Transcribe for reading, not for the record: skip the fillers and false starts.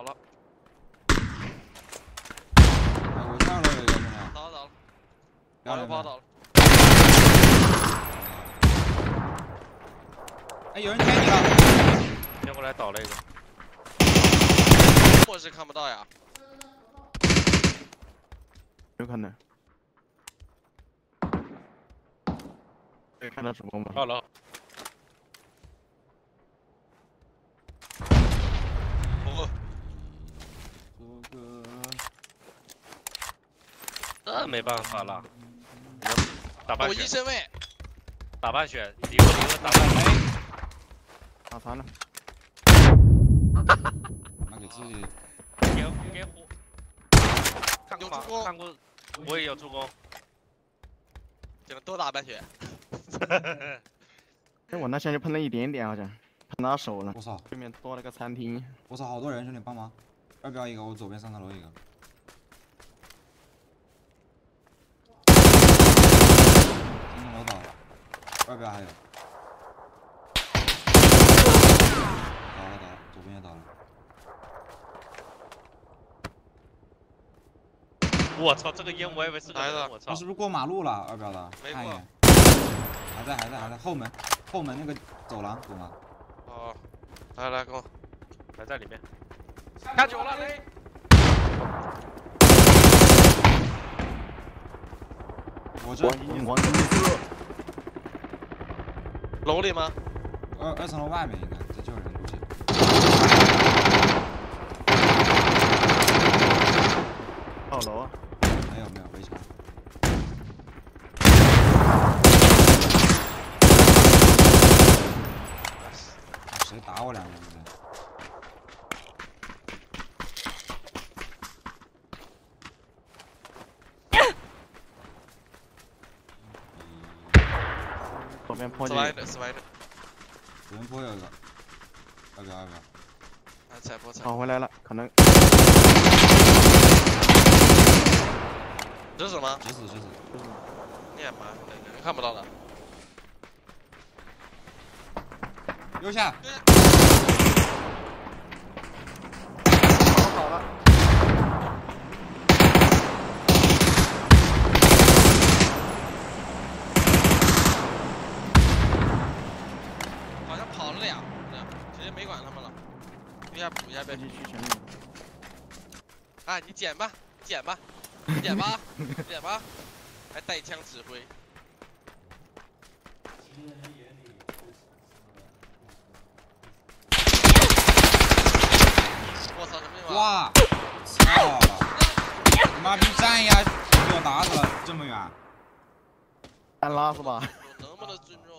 倒了。 哎，我上楼有一个兄弟。 倒了。 倒了。 跑倒了。 哎，有人贴你了。 先过来倒了一个。 我是看不到呀。 有可能。可以看到主攻吗？ 到了。这没办法了，打半血。 我一身位。 打半血，离合打半血。 打残了。 妈给自己。 给火。看过吗？看过，我也有助攻。 只能多打半血。 哎，我那现在就碰了一点点，好像碰到手了。 我操！ 对面多了个餐厅。 我操，好多人，兄弟帮忙！2标一个，我左边3层楼一个。3层楼倒了，2标还有。倒了，左边也倒了。 我操，这个烟我以为是个人，我操！ 他是不是过马路了？2标的， 没过。 还在后门那个走廊懂吗？ 哦，来跟我， 还在里面。看久了嘞。 我这楼里吗 ？2层楼外面应该在救人估计。 2楼啊？ 没有围墙。谁打我2个人？ 左边坡。 死歪的。 左边坡有一个。2标。 踩坡。 跑回来了，可能。 直死吗？ 直死。 你也妈，人看不到了。 右下。 好了。 好像跑了2，直接没管他们了。补一下呗。啊，你捡吧。还带枪指挥。我操，什么情况？ 哇！操！你妈逼站一下，给我打死了，这么远。 单拉是吧？ 有那么的尊重。